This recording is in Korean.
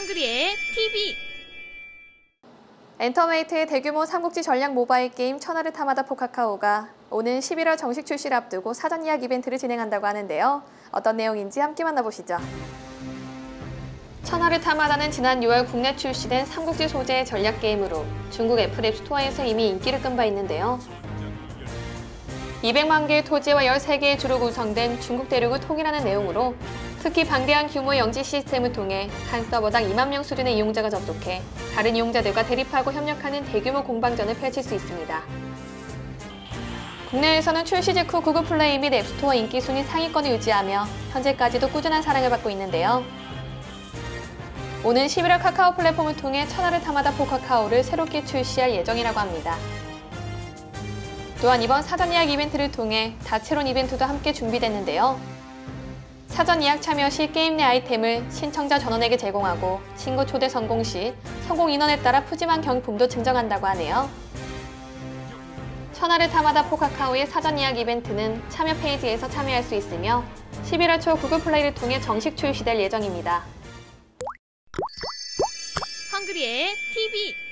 헝그리의 TV. 엔터메이트의 대규모 삼국지 전략 모바일 게임 천하를 탐하다 포카카오가 오는 11월 정식 출시를 앞두고 사전 예약 이벤트를 진행한다고 하는데요. 어떤 내용인지 함께 만나보시죠. 천하를 탐하다는 지난 6월 국내 출시된 삼국지 소재의 전략 게임으로 중국 애플 앱스토어에서 이미 인기를 끈 바 있는데요. 200만 개의 토지와 13개의 주로 구성된 중국 대륙을 통일하는 내용으로 특히 방대한 규모의 영지 시스템을 통해 한 서버당 2만 명 수준의 이용자가 접속해 다른 이용자들과 대립하고 협력하는 대규모 공방전을 펼칠 수 있습니다. 국내에서는 출시 직후 구글 플레이 및 앱스토어 인기 순위 상위권을 유지하며 현재까지도 꾸준한 사랑을 받고 있는데요. 오는 11월 카카오 플랫폼을 통해 천하를 탐하다 포카카오를 새롭게 출시할 예정이라고 합니다. 또한 이번 사전 예약 이벤트를 통해 다채로운 이벤트도 함께 준비됐는데요. 사전 예약 참여 시 게임 내 아이템을 신청자 전원에게 제공하고 친구 초대 성공 시 성공 인원에 따라 푸짐한 경품도 증정한다고 하네요. 천하를 탐하다 포카카오의 사전 예약 이벤트는 참여 페이지에서 참여할 수 있으며 11월 초 구글 플레이를 통해 정식 출시될 예정입니다. 헝그리의 TV.